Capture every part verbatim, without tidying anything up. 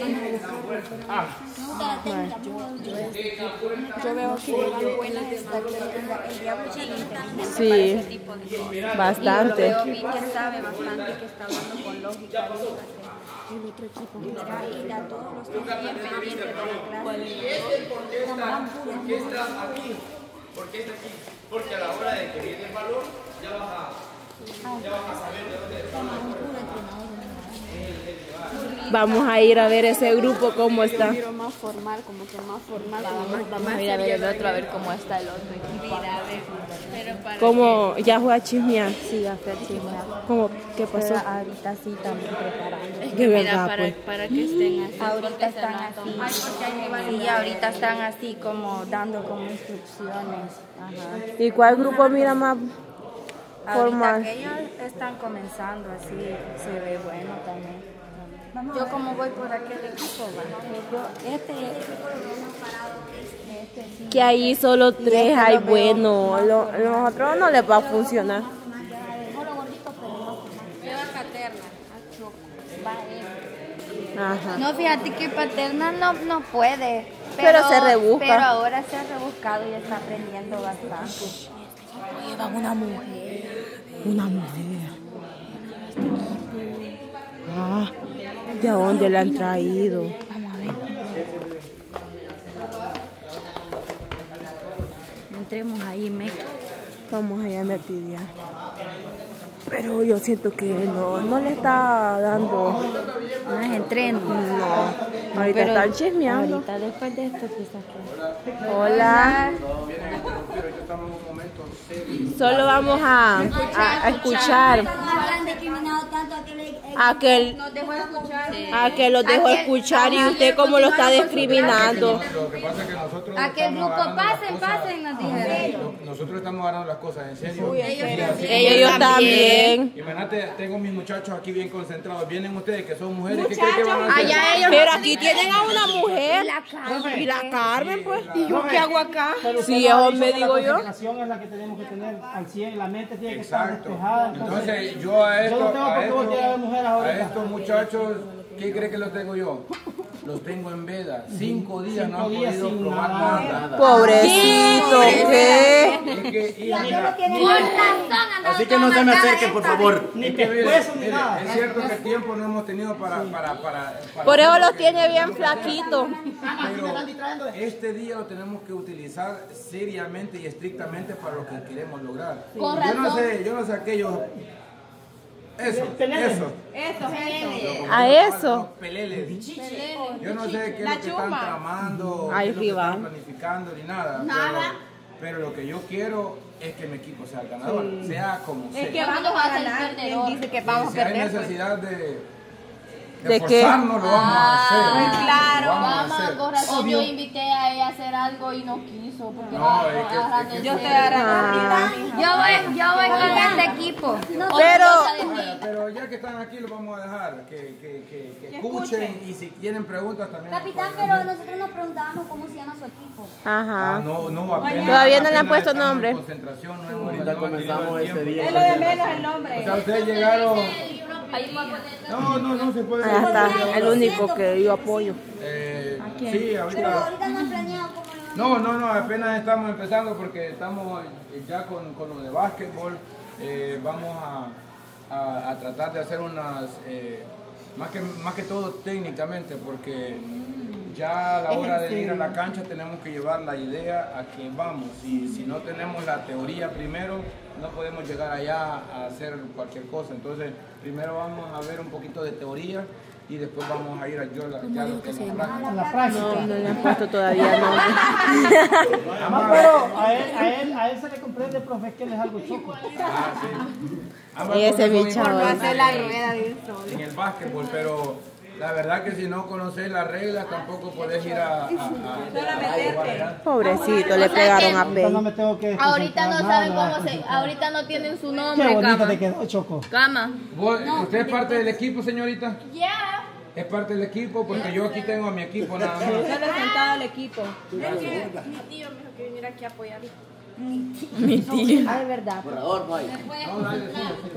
Ah. Yo veo que llevan buenas estadísticas. El diablo es inteligente Sí, para ese tipo de cosas. bastante. Y yo vi que sabe bastante, que está hablando con lógica. El otro equipo mira y da todos los días bien pendientes de la clase. ¿Por qué estás ¿por qué estás aquí? ¿Por qué estás aquí? Porque a la hora de que viene el valor, ya vas a, ya vas a saber de dónde está. Vamos a ir a ver ese grupo cómo está. Pero más formal, como que más formal. Vamos, vamos a ir a ver el otro, a ver cómo está el otro equipo. Pero para Como ya fue a chismear. Sí, a hacer chismear. ¿Cómo? ¿Qué pasó? Pero ahorita sí también preparando. Es De que mira, verdad, para, pues. para que estén así. Ahorita porque se están nota. así. Sí, ahorita están así como dando como instrucciones. Ajá. ¿Y cuál grupo mira más formal? Ahorita que ellos están comenzando así, se ve bueno también. Yo como voy por aquel equipo, ¿va? Yo, este, este sí. Que ahí solo tres hay bueno. Lo, los otros no les va a funcionar. Lleva Paterna, a Choco, va él. Ajá. No, fíjate que Paterna no, no puede. Pero se rebusca. Pero ahora se ha rebuscado y está aprendiendo bastante. Lleva una mujer. Una mujer. Ah, ¿de dónde la han traído? Vamos a ver. Entremos ahí, me. Vamos allá me pidió. Pero yo siento que no, no le está dando. No es entreno. No, ahorita están chismeando. Ahorita después de esto quizás que. Hola. Solo vamos a, a, a escuchar a que, el- a que los dejó escuchar y usted cómo lo está discriminando. Lo que pasa es que nosotros A que el estamos grupo agarrando las pasen, cosas- pasen, nos dijeron. Nosotros estamos agarrando las cosas en serio. Ellos también. Imagínate, tengo mis muchachos aquí bien concentrados. Vienen ustedes que son mujeres. ¿Qué creen que van a hacer? Allá ellos. Pero aquí tienen a una mujer. Y la Carmen, pues. ¿Y yo qué hago acá? Sí, eso me digo yo. La concentración es la que tenemos que tener al cien, la mente tiene que estar Exacto. despejada. Entonces, yo a yo no estos, tengo a por qué voltear a ver estos, mujeres a ahorita. estos muchachos, ¿qué cree que los tengo yo? Los tengo en veda. Cinco días no han Cinco días podido sin probar nada. nada. Pobrecito, ¿qué? Es que, y mira, Así que no se me acerquen, por favor. Ni es que mire, pescuezo ni mire, nada. es cierto que tiempo no hemos tenido para... para, para, para Por eso hacer lo los que- tiene bien flaquitos. Pero este día lo tenemos que utilizar seriamente y estrictamente para lo que queremos lograr. Yo no sé, yo no sé aquellos... Eso, eso. A eso. Los peleles. Yo no sé qué es lo que están tramando, Ay, qué es lo que están rival. planificando ni nada. Pero, pero lo que yo quiero es que mi equipo sea el ganador, sea como sea. Es que vamos a ganar. Dice que vamos a Si hay perder. necesidad de, de, ¿De qué? forzarnos, lo vamos a hacer. Claro, Lo vamos a vamos, hacer. con razón yo invité a ella a hacer algo y no quiso. Porque No, no, es que- agarrando es que- en Yo serio. Ah, Yo voy, yo voy con este equipo. pero Vaya, pero ya que están aquí, los vamos a dejar que, que, que, que escuchen y si tienen preguntas también. nos Capitán, pueden pero hacer. nosotros nos preguntábamos cómo se llama su equipo. Ah, ajá. no, no, apenas, Todavía no le han apenas puesto estamos en nombre. concentración, no hemos Ahorita no hemos comenzamos tenido el ese tiempo. día. Es lo de menos el nombre. O sea, ustedes llegaron. Ahí va a poner- No, no, no se puede. Allá está, el único que yo apoyo. Eh, sí, Pero ahorita. ahorita no han planeado cómo le van a... No, no, no, apenas estamos empezando porque estamos ya con, con lo de básquetbol. Eh, vamos a, a, a tratar de hacer unas, eh, más, que, más que todo técnicamente, porque ya a la hora de ir a la cancha tenemos que llevar la idea a que vamos. Y si no tenemos la teoría primero, no podemos llegar allá a hacer cualquier cosa. Entonces, primero vamos a ver un poquito de teoría y después vamos a ir a yo la, ya lo que es la práctica. A la práctica. No, no le han puesto todavía nombre. No, pero a él, a él, a él se le comprende, profe, que él es algo choco. Ah, sí. Ambas Ese cosas son mi chavo. importantes en el básquetbol, pero la verdad que si no conoces las reglas tampoco podés ir a, a, a, a jugar. Pobrecito, le pegaron a Ahorita no Pei. me tengo que Ahorita no desconcentrar, saben nada, cómo se. desconcentrar. Ahorita no tienen su Qué nombre, bonita cama. te quedó, Choco. Cama. ¿Vos- ¿Usted es parte del equipo, señorita? Yeah. ¿Es parte del equipo? Porque yo aquí tengo a mi equipo nada más. Representado al equipo. Mi tío me dijo que viniera aquí a apoyar. Mi tío. Ah, es verdad. Borrador, vaya. No, dale, sí, sí.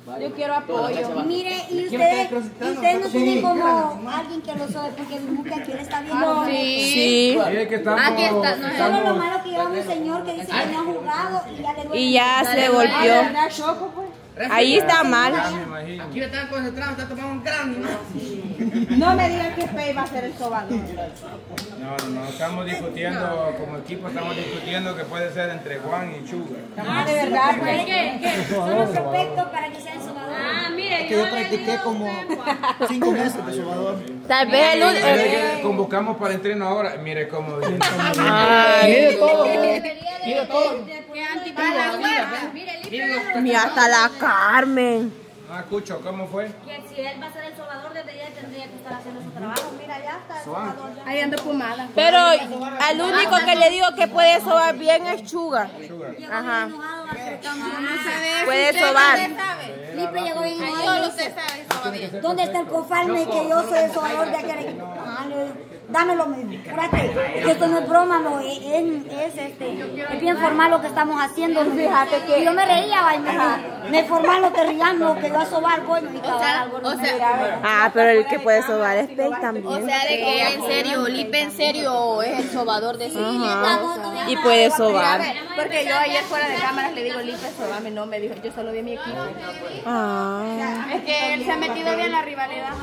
Yo quiero apoyo. Mire, y ustedes, y ustedes no tienen como alguien que lo sabe, porque busca aquí le está viendo. Sí. Sí. Es que estamos, Aquí está, no, estamos- Solo lo malo que lleva mi señor que dice que no ha jugado y ya le duele. Y ya se golpeó. Ahí está mal. Ya me imagino. Aquí están concentrados, están tomando un gran. No me digan que Pei va a ser el sobador. No, no, no, estamos discutiendo, como equipo estamos discutiendo que puede ser entre Juan y Sugar. Ah, de verdad. ¿Qué? ¿Qué? Son los perfectos para que sean sobadores. Ah, mire, Que yo practiqué como cinco meses de sobador. Tal vez el único. Es que convocamos para entreno ahora, mire cómo Mire todo, mire todo. que antipara mire, Mira, hasta la Carmen. Ah, Cucho, ¿cómo fue? Que si él va a ser el sobador, desde ya tendría que estar haciendo su trabajo. Mira, ya está el Suave. sobador. ya. Ahí ando fumada. Pero al único que le digo que puede sobar bien es Sugar. Sugar. Llegó Ajá. bien enojado, va a hacer cambio. Puede sobar. Lipe llegó bien enojado. ¿Dónde está el cofarme que yo soy el sobador de aquel equipo? Ah, le- Dámelo, espérate, que esto no es broma, no, es, es, es, este, es bien formal lo que estamos haciendo. Fíjate que yo me reía, va, y me, me formal lo te riando, que yo a sobar, coño, y O sea, o sea, Ah, pero el que puede sobar es Pei también. o sea, de que él en serio, Lipe en serio es el sobador de sí. Ajá. Y puede sobar. Porque yo ayer fuera de cámaras le digo, Lipe, sobame, no me dijo, yo solo vi a mi equipo. Ah. Es que él se ha metido bien en la rivalidad.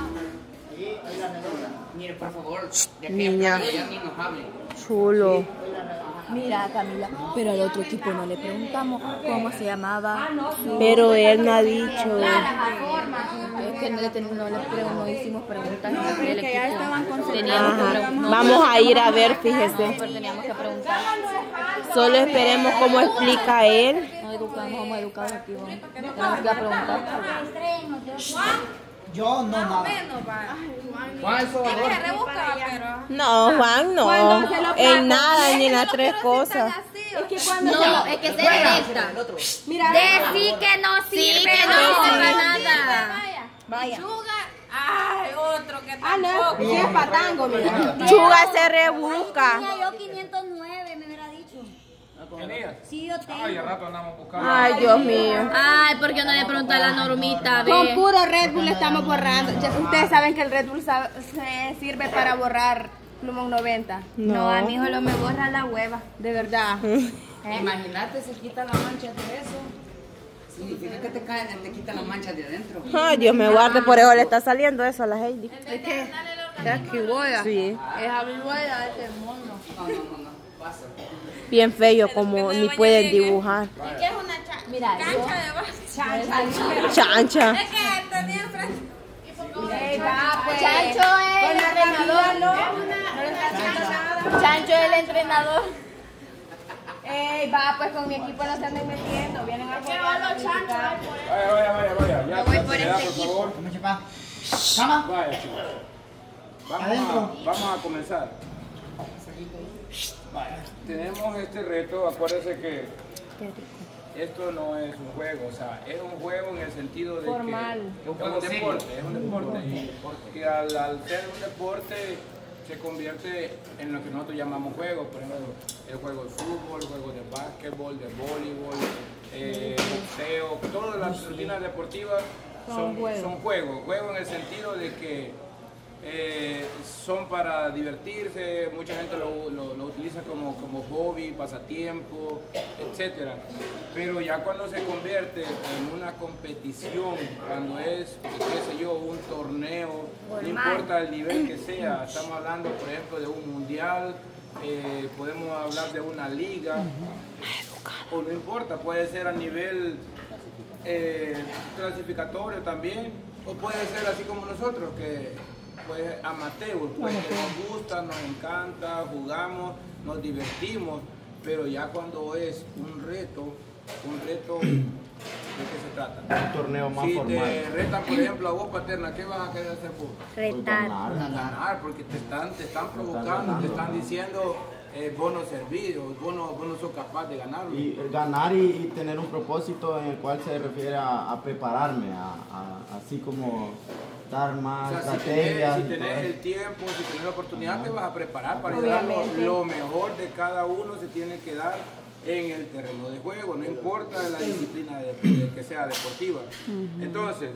Mire, por favor, de Niña. que ya ni nos hablen. Chulo. Mira, Camila, pero al otro equipo no le preguntamos cómo se llamaba. Pero él no ha dicho. Es que no le, ten- no le pregun- no hicimos preguntas. No, porque el equipo teníamos que Ajá. preguntar. Vamos a ir a ver, fíjese. Pero teníamos que preguntar. Solo esperemos cómo explica él. No educamos, somos educados aquí. Vamos. Tenemos que preguntar. Yo no nada. Juan es sobador. No, Juan no. En nada, ni en las tres cosas. No, es que se directa. Decí que no Sí, sirve, que no sirve nada. Vaya. Ay, otro que Ah, tampoco. no, si es patango, mira. Chuga se rebusca. Tenía yo quinientos nueve, me hubiera dicho. ¿Tenías? Sí, yo tengo. Ay, al rato andamos buscando. Ay, Dios mío. Ay, ¿por qué no le pregunté a la normita? Con Ve. puro Red Bull estamos borrando. Ya ustedes saben que el Red Bull sa- se sirve para borrar plumón noventa. No, a mí solo me borra la hueva. De verdad. Imagínate, se quita la mancha de eso. Significa que te caen, te quitan las manchas de adentro. Ay, Dios me guarde, por eso le está saliendo eso a la Heidi. Es que, es que hueá. Sí. Esa hueá es el mono. No, no, no, no. Pasa. Bien feo, como ni pueden dibujar. ¿Qué es una cha Mira, yo- cancha de básquet? Chancha. Es que tenía enfrente. Chancho es el entrenador, ¿no? Chancho es el entrenador. Ey, va, pues con mi equipo no se anden metiendo. Vienen a jugar. Vaya, vaya, vaya, vaya. Ya, voy ya, por ya, este por favor. Vamos, chepa. Cama. Vaya, chicos. Vamos Adentro. a, vamos a comenzar. Vaya, tenemos este reto, acuérdense que esto no es un juego, o sea, es un juego en el sentido de Formal. que es un deporte, es un deporte, porque al, al ser un deporte se convierte en lo que nosotros llamamos juegos, por ejemplo, el juego de fútbol, el juego de básquetbol, de voleibol, eh, boxeo, todas las rutinas deportivas son, son juegos, juegos en el sentido de que eh, son para divertirse, mucha gente lo, lo, lo utiliza como, como hobby, pasatiempo, etcétera. Pero ya cuando se convierte en una competición, cuando es, qué sé yo, un torneo, no importa el nivel que sea, estamos hablando por ejemplo de un mundial, eh, podemos hablar de una liga, o no importa, puede ser a nivel eh, clasificatorio también, o puede ser así como nosotros, que pues amateur, pues que nos gusta, nos encanta, jugamos, nos divertimos, pero ya cuando es un reto, un reto, ¿de qué se trata? Un torneo más si formal. te retan, por ejemplo, a vos, Paterna, ¿qué vas a querer hacer vos? Retar. Ganar, porque te están, te están provocando, te están diciendo, eh, vos no servís, o vos no, vos no sos capaz de ganarlo. Y ganar y, y tener un propósito en el cual se refiere a, a prepararme, a, a- así como dar más O sea, si estrategias. tenés, si y tenés todo el eso. tiempo, si tenés la oportunidad, te vas a preparar para dar lo, lo mejor de cada uno, se tiene que dar en el terreno de juego, no importa la disciplina de, de que sea deportiva. Entonces,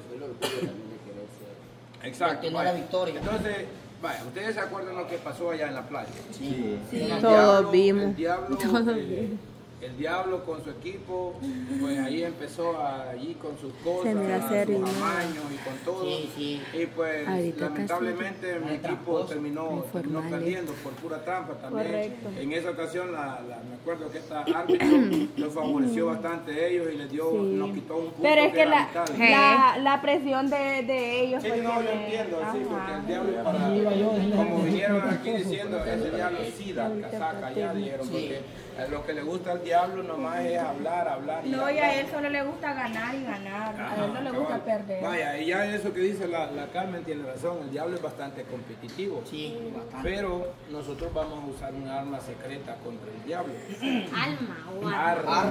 exacto. La victoria. Entonces, vaya, ¿ustedes se acuerdan lo que pasó allá en la playa? Sí. Sí, El todos diablo- vimos. El diablo, Todos eh, vimos. el diablo con su equipo, pues ahí empezó a- allí con sus cosas, Se mira sus serio, ¿no? amaños y con todo. Sí, sí. Y pues Ahorita lamentablemente mi equipo terminó, terminó Informales. perdiendo por pura trampa también. Correcto. En esa ocasión la, la- me acuerdo que esta árbitro los favoreció bastante a ellos y les dio, nos quitó un punto. Pero es que era la, vital. la, la presión de, de ellos Sí, fue no, que yo le- entiendo, sí, Ajá. porque el diablo para, como vinieron aquí diciendo, ese diablo sí da casaca, ya dijeron, porque a lo que le gusta al diablo nomás es hablar, hablar y No, y hablar. a él solo le gusta ganar y ganar. A él no le gusta Cabal. perder. Vaya, y ya eso que dice la, la Carmen tiene razón, el diablo es bastante competitivo. Sí, bastante. Pero nosotros vamos a usar un arma secreta contra el diablo. Alma o Arma.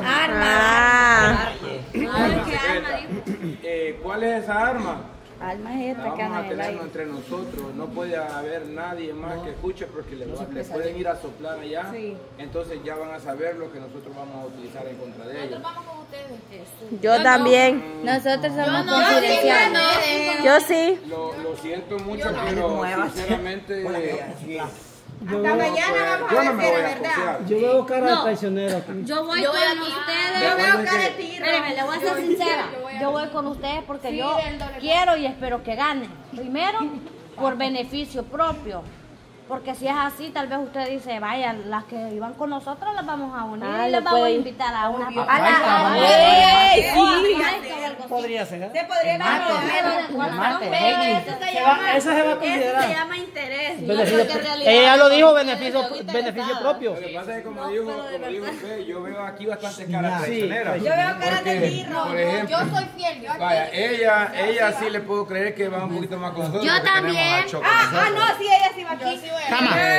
Ah, Arma secreta. Eh, ¿Cuál es esa arma? Alma La es esta que vamos anda a en el tenerlo aire. entre nosotros, no puede haber nadie más que escuche porque le, va- le pueden ir a soplar allá, Sí. entonces ya van a saber lo que nosotros vamos a utilizar en contra de ellos. Vamos con ustedes. yo también. Nosotros somos no, confidenciales. Yo sí. Lo, lo siento mucho, pero sinceramente Hasta mañana vamos yo a no ver me si voy era a verdad. confiar. Yo veo cara de No. traicionero aquí. Yo voy Yo con voy aquí. ustedes. Yo veo cara de que- tiro. Espérame, le voy a ser sincera. Yo voy con ustedes porque yo quiero y espero que gane. Primero, por beneficio propio. Porque si es así, tal vez usted dice, vaya, las que iban con nosotros las vamos a unir Ah, y lo les vamos a puede- invitar a una A papaya. la- Ey, sí. Podría ser. ¿eh? Se podría ganar. Mate, Pero Heidi. eso se Se llama, va- eso se va a eso se considerar. llama interés. Beneficio- porque en realidad ella lo dijo, no beneficio, estoy ahorita beneficio interesada. propio. Lo que pasa es que como digo, como digo usted, yo veo aquí bastantes caras Sí. traicioneras. Yo veo caras de Porque, tiro. por ejemplo, Yo soy fiel. Yo vaya, ella, ella sí le puedo creer que va un poquito más con nosotros. Yo porque tenemos también. a Choco Ah, ah, nosotros. no, sí, ella sí va aquí. Cama.